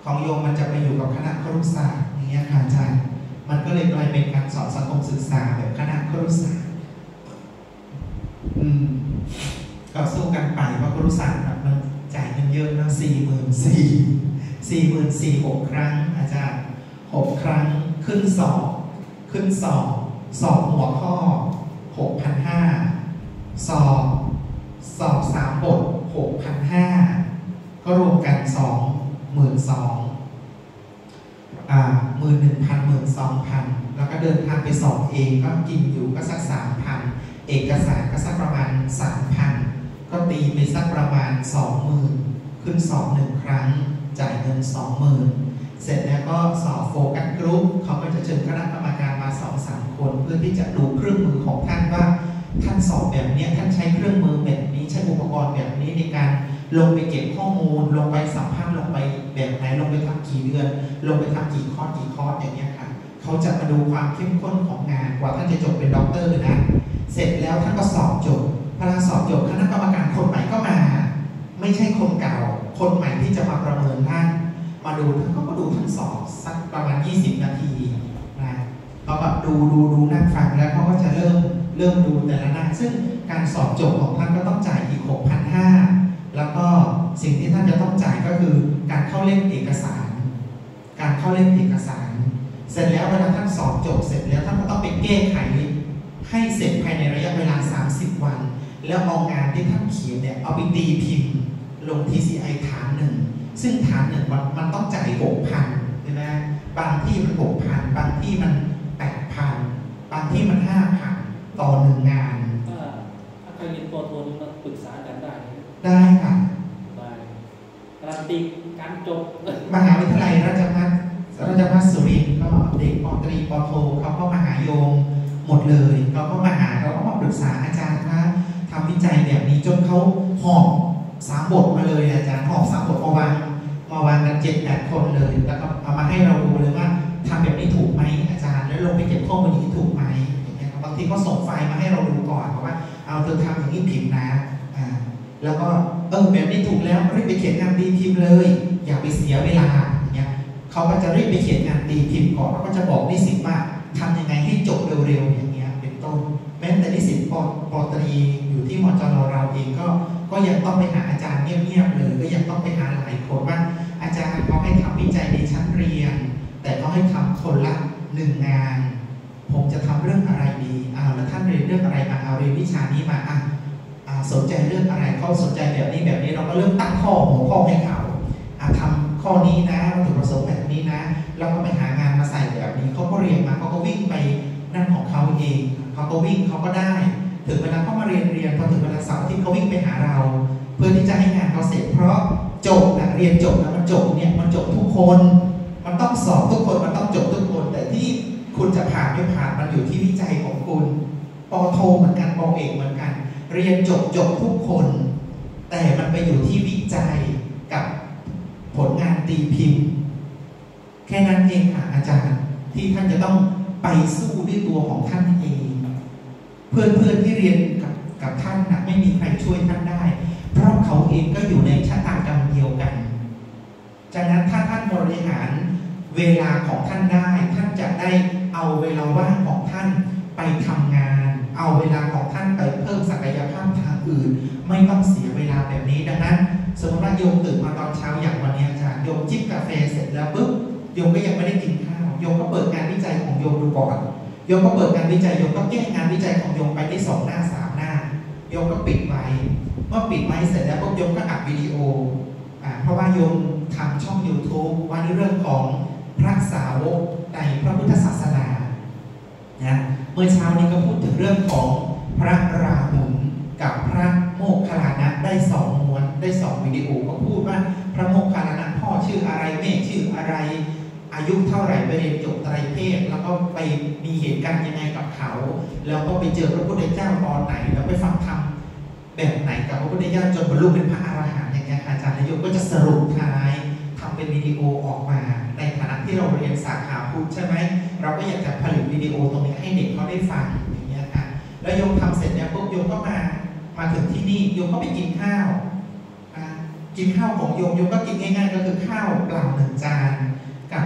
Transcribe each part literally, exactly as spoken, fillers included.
ของโยมมันจะไปอยู่กับคณะครุศาสตร์อย่างเงี้ยค่ะอาจารย์มันก็เลยกลายเป็นการสอนสังคมศึกษาแบบคณะครุศาสตร์อืมก็สู้กันไปเพราะครุศาสตร์มันจ่ายเงินเยอะนะสี่หมื่นสี่สี่หมื่นสี่หกครั้งอาจารย์หกครั้งขึ้นสอบขึ้นสอบสอบหัวข้อหกพันห้าสอบสอบสามบทหกพันห้าก็รวมกันสองหมื่นสองอ่าหมื่นหนึ่งพันหมื่นสองพันแล้วก็เดินทางไปสอบเองก็กินอยู่ก็สักสามพันเอกสารก็สักประมาณสามพันก็ตีไปสักประมาณสองหมื่นขึ้นสอบหนึ่งครั้งจ่ายเงินสองหมื่นเสร็จแล้วก็สอบโฟกัสกรุ๊ปเขาก็จะเชิญคณะกรรมการมาสองสามคนเพื่อที่จะดูเครื่องมือของท่านว่าท่านสอบแบบนี้ท่านใช้เครื่องมือแบบนี้ใช้อุปกรณ์แบบนี้ในการลงไปเก็บข้อมูลลงไปสัมภาษณ์ลงไปแบบไหนลงไปทำกี่เดือนลงไปทำกี่คอร์สกี่คอร์สอย่างเงี้ยค่ะเขาจะมาดูความเข้มข้นของงานกว่าท่านจะจบเป็นด็อกเตอร์เลยนะเสร็จแล้วท่านก็สอบจบพอสอบจบคณะกรรมการคนใหม่ก็มาไม่ใช่คนเก่าคนใหม่ที่จะมาประเมินท่านมาดูท่านก็มาดูท่านสอบสักประมาณยี่สิบนาทีนะเขาแบบดูดูดูนั่งฟังแล้วเขาก็จะเริ่มเริ่มดูแต่ละหน้าซึ่งการสอบจบของท่านก็ต้องจ่ายอีก หกพันห้าร้อย แล้วก็สิ่งที่ท่านจะต้องจ่ายก็คือการเข้าเล่มเอกสารการเข้าเล่มเอกสารเสร็จแล้วเวลาท่านสอบจบเสร็จแล้วท่านก็ต้องไปแก้ไขให้เสร็จภายในระยะเวลาสามสิบวันแล้วเอางานที่ท่านเขียนเนี่ยเอาไปตีพิมพ์ลง ที ซี ไอ ฐานหนึ่งซึ่งฐานหนึ่งมันมันต้องจ่าย หกพัน ใช่ไหมบางที่มัน หกพัน บางที่มัน แปดพัน บางที่มัน ห้าพัน ต่อหนึ่งงานถ้าถ้าใครเรียนปโทนี่มาปรึกษากันได้ได้ค่ะได้การันตีการจบมหาวิทยาลัยราชภัฏราชภัฏสุรินทร์ก็เด็กปตรีปโทเขาก็มาหาโยมหมดเลยเขาก็มาหาเขาก็มาปรึกษาอาจารย์ว่าทำวิจัยแบบนี้จนเขาหอบสามบทมาเลยอาจารย์หอบสามบทมาวางมาวางกันเจ็ดแปดคนเลยแล้วก็เอามาให้เราดูเลยว่าทำแบบนี้ถูกไหมอาจารย์แล้วลงไปเก็บข้อมูลอย่างนี้ถูกไหมอย่างเงี้ยบางทีก็ส่งไฟล์มาให้เราดูก่อนว่าเอาเธอทำอย่างนี้ผิดนะอ่าแล้วก็เออแบบนี้ถูกแล้วรีบไปเขียนงานตีพิมพ์เลยอย่าไปเสียเวลาอย่างเงี้ยเขาก็จะรีบไปเขียนงานตีพิมพ์ก่อนแล้วก็จะบอกนิสิตว่าทำยังไงให้จบเร็วๆอย่างเงี้ยเป็นต้นแม้แต่นิสิตปปตรีอยู่ที่มจรเราเองก็ก็ยังต้องไปหาอาจารย์เงียบๆเลยก็ยังต้องไปหาหลายคนว่าอาจารย์เขาให้ทำวิจัยในชั้นเรียนแต่เขาให้ทำคนละหนึ่งงานผมจะทำเรื่องอะไรดีอ้าวแล้วท่านเรียนเรื่องอะไรมาเอาเรียนวิชานี้มาอ่ะสนใจเรื่องอะไรเขาสนใจแบบนี้แบบนี้เราก็เริ่มตั้งข้อหัวข้อให้เขาทำข้อนี้นะวัตถุประสงค์แบบนี้นะเราก็ไปหางานมาใส่แบบนี้เขาก็เรียนมาเขาก็วิ่งไปนั่นของเขาเองเขาก็วิ่งเขาก็ได้ถึงเวลาเขามาเรียนเรียนพอถึงเวลาเสาร์ที่เขาวิ่งไปหาเราเพื่อที่จะให้งานเขาเสร็จเพราะจบนะเรียนจบแล้วมันจบเนี่ยมันจบทุกคนมันต้องสอบทุกคนมันต้องจบทุกคนแต่ที่คุณจะผ่านไม่ผ่านมันอยู่ที่วิจัยของคุณปอโทเหมือนกันปอเอกเหมือนกันเรียนจบจบทุกคนแต่มันไปอยู่ที่วิจัยกับผลงานตีพิมพ์แค่นั้นเองค่ะอาจารย์ที่ท่านจะต้องไปสู้ด้วยตัวของท่านเองเพื่อนเพื่อนที่เรียนกับกับท่านนะไม่มีใครช่วยท่านได้เพราะเขาเองก็อยู่ในชะตากรรมเดียวกันจากนั้นถ้าท่านบริหารเวลาของท่านได้ท่านจะได้เอาเวลาว่างของท่านไปทำงานเอาเวลาของท่านไปเพิ่มศักยภาพทางอื่นไม่ต้องเสียเวลาแบบนี้ดังนั้นสมมติว่าโยมตื่นมาตอนเช้าอย่างวันนี้อาจารย์โยมจิบกาแฟเสร็จแล้วปุ๊บโยมก็ยังไม่ได้กินข้าวโยมก็เปิดงานวิจัยของโยมดูก่อนโยมก็เปิดงานวิจัยโยมก็แก้งานวิจัยของโยมไปที่สองหน้าสามหน้าโยมก็ปิดไว้เมื่อปิดไว้เสร็จแล้วปุ๊บโยมก็อัดวิดีโออ่าเพราะว่าโยมทำช่อง ยูทูบ ว่าในเรื่องของพระสาวกในพระพุทธศาสนานะเมื่อเช้านี้ก็พูดถึงเรื่องของพระราหุลกับพระโมคคัลลานะได้สองม้วนได้สองวิดีโอก็พูดว่าพระโมคคัลลานะพ่อชื่ออะไรแม่ชื่ออะไรอายุเท่าไหร่ไปเรียนจบไตรเพศแล้วก็ไปมีเหตุการณ์ยังไงกับเขาแล้วก็ไปเจอพระพุทธเจ้าตอนไหนแล้วไปฟังธรรมแบบไหนกับพระพุทธเจ้าจนบรรลุเป็นพระอรหันต์อย่างเงี้ยอาจารย์นายกก็จะสรุปท้ายทำเป็นวิดีโอออกมาในฐานะที่เราเรียนสาขาพุทธใช่ไหมเราก็อยากจะผลิตวิดีโอตรงนี้ให้เด็กเขาได้ฟังอย่างเงี้ยค่ะแล้วโยมทำเสร็จเนี่ยพวกโยมก็มามาถึงที่นี่โยมก็ไปกินข้าวกินข้าวของโยมโยมก็กินง่ายๆก็คือข้าวเปล่าหนึ่งจาน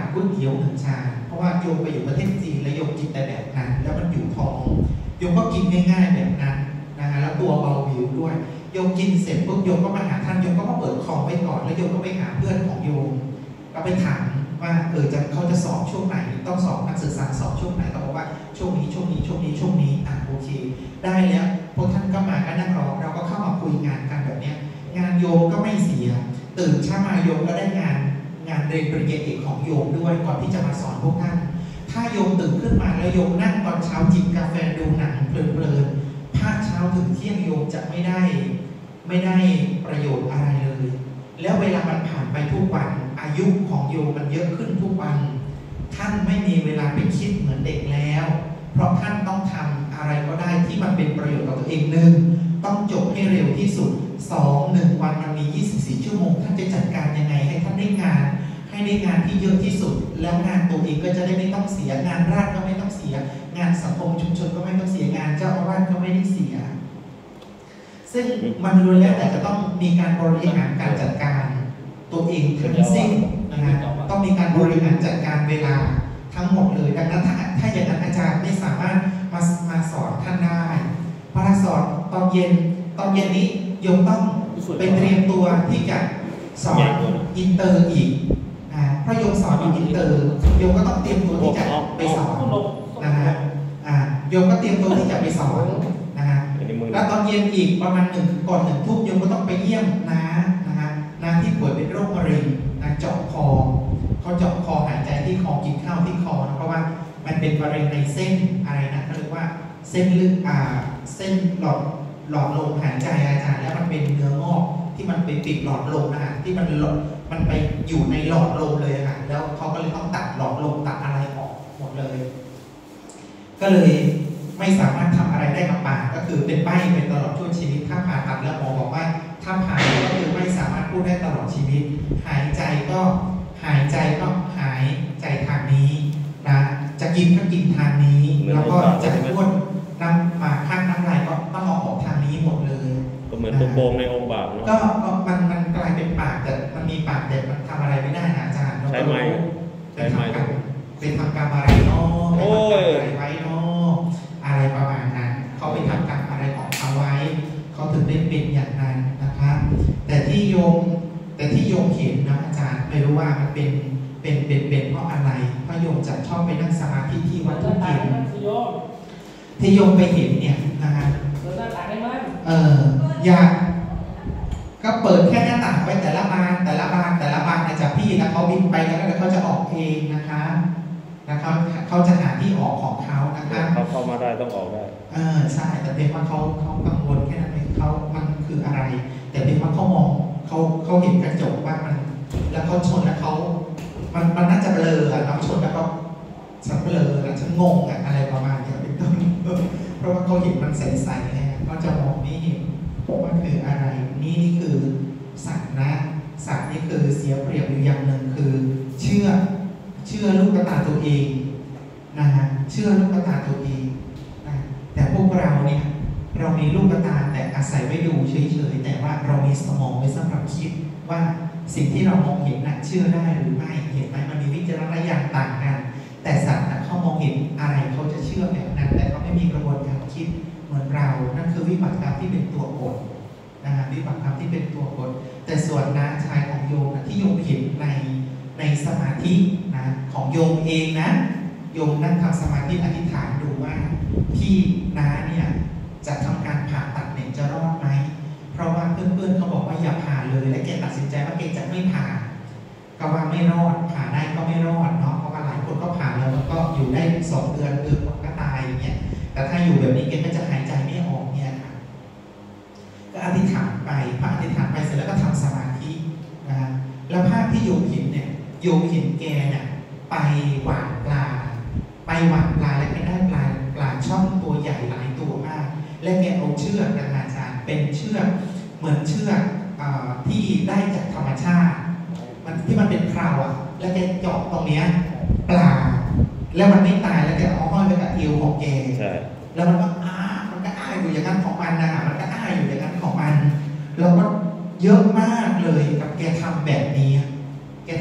ก๋วยเตี๋ยวหนึ่งชามเพราะว่าโยมไปอยู่ประเทศจีนแล้วโยมกินแต่แบบนั้นแล้วมันอยู่ท้องโยมก็กินง่ายๆแบบนั้นนะฮะแล้วตัวเบาวิวด้วยโยมกินเสร็จปุ๊บโยมก็มาหาท่านโยมก็มาเปิดคอมไว้ก่อนแล้วโยมก็ไปหาเพื่อนของโยมก็ไปถามว่าเออจะเขาจะสอบช่วงไหนต้องสอบนักศึกษาสอบช่วงไหนก็บอกว่าช่วงนี้ช่วงนี้ช่วงนี้ช่วงนี้อ่ะโอเคได้แล้วพวกท่านก็มาก็นั่งรอเราก็เข้ามาคุยงานกันแบบนี้งานโยมก็ไม่เสียตื่นเช้ามาโยมก็ได้งานงานเรียนปริญญาเอกของโยมด้วยก่อนที่จะมาสอนพวกท่านถ้าโยมตื่นขึ้นมาแล้วโยมนั่งตอนเช้าจิบกาแฟดูหนังเพลินๆภาคเช้าถึงเที่ยงโยมจะไม่ได้ไม่ได้ประโยชน์อะไรเลยแล้วเวลามันผ่านไปทุกวันอายุของโยมมันเยอะขึ้นทุกวันท่านไม่มีเวลาไปคิดเหมือนเด็กแล้วเพราะท่านต้องทำอะไรก็ได้ที่มันเป็นประโยชน์ต่อตัวเองหนึ่งต้องจบให้เร็วที่สุดสองหนึ่งวันมันมียี่สิบสี่ชั่วโมงท่านจะจัดการยังไงให้ท่านได้งานให้ได้งานที่เยอะที่สุดแล้วงานตัวเองก็จะได้ไม่ต้องเสียงานราชก็ไม่ต้องเสียงานสังคมชุมชนก็ไม่ต้องเสียงานเจ้าอาวาสก็ไม่ได้เสียซึ่งมันล้วนแล้วแต่จะต้องมีการบริหารการจัดการตัวเองทั้งสิ้นนะฮะต้องมีการบริหารจัดการเวลาทั้งหมดเลยดังนั้นถ้าถ้าอย่างนั้นอาจารย์ไม่สามารถมามาสอนท่านได้พระสอนตอนเย็นตอนเย็นนี้โยมต้องไปเตรียมตัวที่จะสอนอินเตอร์อีกนะเพราะโยมสอนอินเตอร์โยมก็ต้องเตรียมตัวที่จะไปสอนนะฮะอ่าโยมก็เตรียมตัวที่จะไปสอนนะฮะแล้วตอนเย็นอีกประมาณหนึ่งก่อนหนึ่งทุ่มโยมก็ต้องไปเยี่ยมน้านะฮะน้าที่ป่วยเป็นโรคมะเร็งนะเจาะคอเขาเจาะคอหายใจที่คอกินข้าวที่คอนะเพราะว่ามันเป็นมะเร็งในเส้นอะไรนะเขาเรียกว่าเส้นลึกอ่าเส้นหลอดหลอดลมหายใจอาจารย์แล้วมันเป็นเนื้องอกที่มันไปปิดหลอดลมนะฮะที่มันหลอดมันไปอยู่ในหลอดลมเลยค่ะแล้วเขาก็เลยต้องตัดหลอดลมตัดอะไรออกหมดเลยก็เลยไม่สามารถทำอะไรได้กับปากก็คือเป็นใบ้เป็นตลอดช่วงชีวิตถ้าผ่าตัดแล้วหมอบอกว่าถ้าผ่าก็คือไม่สามารถพูดได้ตลอดชีวิตหายใจก็หายใจก็หายใจทางนี้นะจะกินก็กินทางนี้แล้วก็จะพูดน้ำมาข้างน้ำลายก็ต้องเอาออกทางนี้หมดเลยก็เหมือนตัวโป่งในองค์บากเนาะก็มันมันกลายเป็นปากแต่มันมีปากแต่มันทำอะไรไม่ได้นะอาจารย์ใช้ไม้ใช้ไม้เป็นทำกรรมอะไรเนาะเป็นทำกรรมอะไรไว้เนาะอะไรประมาณนั้นเขาไปทำกรรมอะไรของเขาไว้เขาถึงได้เป็นอย่างนั้นนะครับแต่ที่โยมแต่ที่โยมเห็นนะอาจารย์ไม่รู้ว่ามันเป็นเป็นเป็นเป็นเพราะอะไรเพราะโยมจะชอบไปนั่งสมาธิที่วัดทุกเย็นที่โยมไปเห็นเนี่ยนะฮะเอออยากก็เปิดแค่หน้าต่างไว้แต่ละบานแต่ละบานแต่ละบานอาจารย์พี่นะเขาบินไปแล้วแล้วเขาจะออกเองนะคะนะครับเขาจะหาที่ออกของเขานะคะเขาเข้ามาได้ต้องออกได้เออใช่แต่เป็นว่าเขาเขากังวลแค่นั้นเองเขามันคืออะไร แต่เป็นว่าเขามองเขาเขาเห็นกระจกว่ามันแล้วเขาชนแล้วเขามันมันน่าจะเบลออะน้ำชนแล้วก็ฉันเบลอแล้วฉันงงอะอะไรประมาณนี้เป็นต้นเพราะว่าเขาเห็นมันใสๆไงเขาจะมองไม่เห็นว่าคืออะไรนี่นี่คือสัตว์นะสัตว์นี่คือเสียเปรียบอยู่อย่างหนึ่งคือเชื่อเชื่อลูกตาตัวเองนะฮะเชื่อลูกตาตัวเองนะแต่พวกเราเนี่ยเรามีลูกตาแต่อาศัยไว้ดูเฉยๆแต่ว่าเรามีสมองไว้สำหรับคิดว่าสิ่งที่เรามองเห็นน่ะเชื่อได้หรือไม่เห็นไหมมันมีวิจารณญาณต่างกันแต่สัตว์น่ะเขามองเห็นอะไรเขาจะเชื่อแบบนั้นแต่เขาไม่มีกระบวนการคิดเหมือนเรานั่นคือวิปัสสนาที่เป็นตัวกฎนะฮะวิปัสสนาที่เป็นตัวกฎแต่ส่วนน้าชายของโยมนะที่โยมเห็นในในสมาธินะของโยมเองนะโยมนั่งทำสมาธิอธิษฐานดูว่าที่น้าเนี่ยจะทำการผ่าตัดเนี่ยจะรอดไหมเพราะว่าเพื่อนๆเขาบอกว่าอย่าผ่าเลยและแกตัดสินใจว่าแกจะไม่ผ่าก็ว่าไม่รอดผ่าได้ก็ไม่รอดเนาะเพราะว่าหลายคนก็ผ่าแล้วมันก็อยู่ได้สองเดือนเดือนก็ตายอย่างเงี้ยแต่ถ้าอยู่แบบนี้แกก็จะหายใจไม่ออกเนี่ยค่ะก็อธิษฐานไปพออธิษฐานไปเสร็จแล้วก็ทำสมาธินะแล้วภาพที่โยมเห็นเนี่ยโยมเห็นแกเนี่ยไปหว่านปลาไปหว่านปลาแล้วแกได้ปลาปลาช่อนตัวใหญ่หลายตัวมากและแกเอาเชือกนะอาจารย์เป็นเชือกเหมือนเชือกที่ได้จากธรรมชาติมันที่มันเป็นคราวอ่ะแล้วแกเจาะตรงเนี้ยปลาแล้วมันไม่ตายแล้วแกเอาห้อยไปกับเอวของแกแล้วมันก็อ้ามันก็อ้าอยู่อย่างนั้นของมันนะมันก็อ้าอยู่อย่างนั้นของมันแล้วก็เยอะมากเลยกับแกทำแบบนี้แกท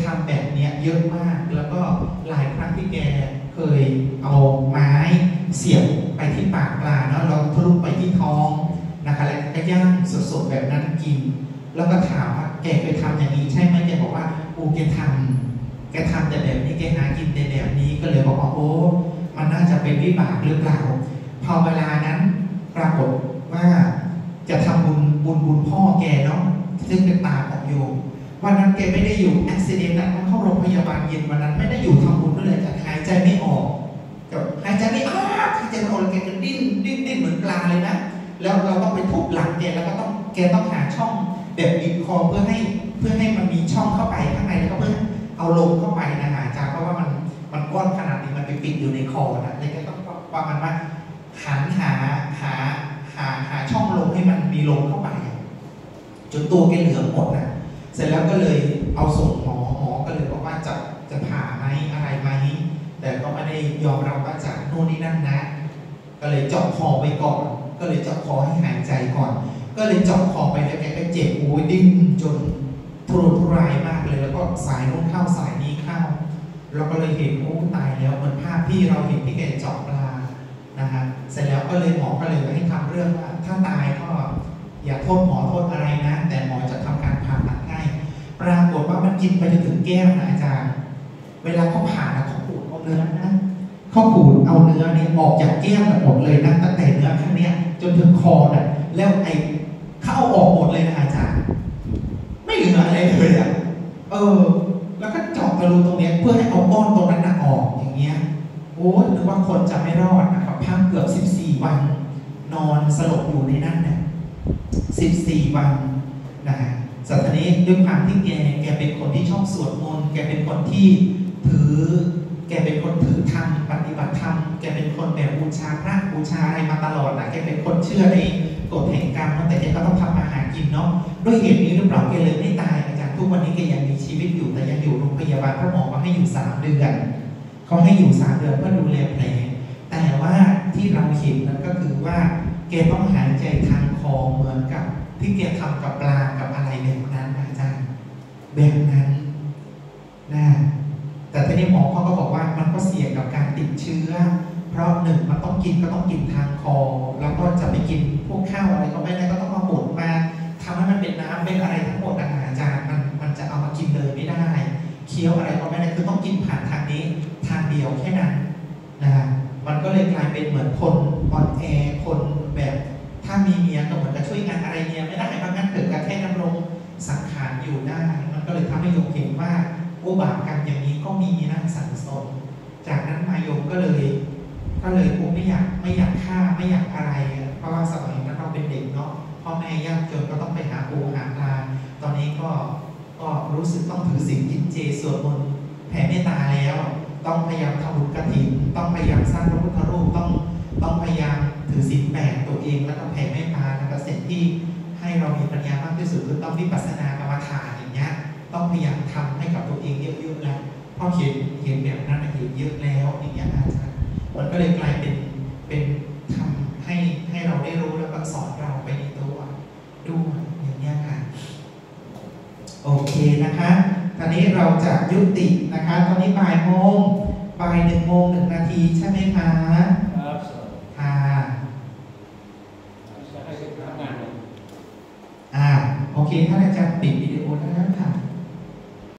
ำแบบเนี้ยเยอะมากแล้วก็หลายครั้งที่แกเคยเอาไม้เสียบไปที่ปากปลาเนาะเราทะลุไปที่ท้องนะคะแล้วก็ย่างสดๆแบบนั้นกินแล้วก็ถามว่าแกเคยทำอย่างนี้ใช่ไหมแกบอกว่าโอ้แกทำแกทำแต่แบบนี้แกหากินแต่แบบนี้ก็เลยบอกว่าโอ้มันน่าจะเป็นวิบากหรือเปล่าพอเวลานั้นปรากฏว่าจะทำบุญบุญบุญพ่อแกเนาะซึ่งเป็นตาของโยมวันนั้นแกไม่ได้อยู่อุบิเหตุนั้นเข้าโรงพยาบาลเย็นวันนั้นไม่ได้อยู่ทำบุญด้วยเลยจะหายใจไม่ออกหายใจไม่ออกหายใจไม่ออกแกก็ดิ้นดิ้นดิ้นเหมือนปลาเลยนะแล้วเราต้องไปทุบหลังแกแล้วก็ต้องแกต้องหาช่องแบบบีบคอเพื่อให้เพื่อให้มันมีช่องเข้าไปข้างในแล้วก็เพื่อเอาลมเข้าไปนะฮะจากเพราะว่ามันมันก้อนขนาดนี้มันไปปิดอยู่ในคอนะเลยก็ต้องประมาณว่าหันหาหาหาหาช่องลมให้มันมีลมเข้าไปจนตัวแกเหลือหมดนะเสร็จแล้วก็เลยเอาส่งหมอหมอก็เลยบอกว่าจะจะผ่าไหมอะไรไหมแต่ก็ไม่ได้ยอมรับว่าจะโน่นนี่นั่นนะก็เลยเจาะคอไปก่อนก็เลยเจาะคอให้หายใจก่อนก็เลยเจาะคอไปแล้วแกก็เจ็บโอ้ยดิ้นจนทุรนทุรายมากเลยแล้วก็สายนู้นเข้าสายนี้เข้าเราก็เลยเห็นโอ้ตายแล้วเหมือนภาพที่เราเห็นที่แกเจาะปลานะฮะเสร็จแล้วก็เลยหมอก็เลยให้ทำเรื่องว่าถ้าตายก็อย่าโทษหมอโทษอะไรนะแต่หมอจะทำการผ่าตัดให้ปรากฏว่ามันกินไปจนถึงแก้วนะอาจารย์เวลาเขาผ่านะเขาขูดเอาเนื้อนะเขาขูดเอาเนื้อเนี่ยออกจากแก้วหมดเลยนะตั้งแต่เนื้อข้างเนี้ยจนถึงคอน่ะแล้วไอ้เขาเอาออกหมดเลยนะอาจารย์ไม่เหลืออะไรเลยอ่ะเออแล้วก็เจาะกระรูตรงเนี้ยเพื่อให้เอาก้อนตรงนั้นออกอย่างเงี้ยโอ้ยนึกว่าคนจะไม่รอดนะครับพักเกือบสิบสี่วันนอนสลบอยู่ในนั้นเนี่ยสิบสี่วันนะฮะสัตว์นี้ด้วยความที่แกแกเป็นคนที่ชอบสวดมนต์แกเป็นคนที่ถือแกเป็นคนถือธรรมปฏิบัติธรรมแกเป็นคนแบบบูชาพระบูชาอะไรมาตลอดนะแกเป็นคนเชื่อในกฎแห่งกรรมแต่แกก็ต้องทำมาหากินเนาะด้วยเหตุนี้หรือเปล่าแกเลยไม่ตายอาจารย์ทุกวันนี้แกยังมีชีวิตอยู่แต่ยังอยู่โรงพยาบาลเพราะหมอว่าให้อยู่สามเดือนเขาให้อยู่สามเดือนเพื่อดูแลแผลแต่ว่าที่เราเห็นนั้นก็คือว่าแกต้องหายใจทางคอเหมือนกับที่แกทำกับปลากับอะไรแบบนั้นอาจารย์แบบนั้นนะแต่ทีนี้หมอเขาก็บอกว่ามันก็เสี่ยงกับการติดเชื้อเพราะหนึ่งมันต้องกินก็ต้องกินทางคอแล้วก็จะไปกินพวกข้าวอะไรก็ไม่ได้ก็ต้องมาบดมาทำให้มันเป็นน้ำเป็นอะไรทั้งหมดอาจารย์มันมันจะเอามากินเลยไม่ได้เคี้ยวอะไรก็ไม่ได้คือต้องกินผ่านทางนี้ทางเดียวแค่นั้นนะมันก็เลยกลายเป็นเหมือนคนอ่อนแอคนแบบถ้ามีเมียก็เหมือนจะช่วยงานอะไรเมียไม่ได้บางงั้นเกิดการแค่ดำรงสังขารอยู่ได้มันก็เลยทำให้โยมเห็นว่าอุบาทกรรมอย่างนี้ก็มีนะสังสมจากนั้นมาโยมก็เลยก็เลยโอ้ไม่อยากไม่อยากฆ่าไม่อยากอะไรเพราะว่าสมัยนั้นเราเป็นเด็กเนาะพ่อแม่ยากจนก็ต้องไปหาปูหาปลาตอนนี้ก็ก็รู้สึกต้องถือศีลกินเจสวดมนต์แผ่เมตตาแล้วต้องพยายามทำบุญกฐินต้องพยายามสร้างพระพุทธรูปต้องต้องพยายามถือศีลแปดตัวเองแล้วก็แผ่เมตตาแล้วก็สิ่งที่ให้เรามีปัญญามากที่สุดคือต้องวิปัสสนากรรมฐานอย่างเงี้ยต้องพยายามทำให้กับตัวเองเยอะๆแล้วพอเห็นเห็นแบบนั้นเห็นเยอะแล้วอย่างเงี้ยอาจารย์มันก็เลยกลายเป็นเป็นทำให้ให้เราได้รู้แล้วก็สอนเราไปในตัวด้วยอย่างเงี้ยค่ะโอเคนะคะตอนนี้เราจะยุตินะคะตอนนี้บ่ายโมงบ่ายหนึ่งโมงหนึ่งนาทีใช่ไหมคะครับค่ะจะให้ทำงานเลยอ่าโอเคท่านอาจารย์ปิด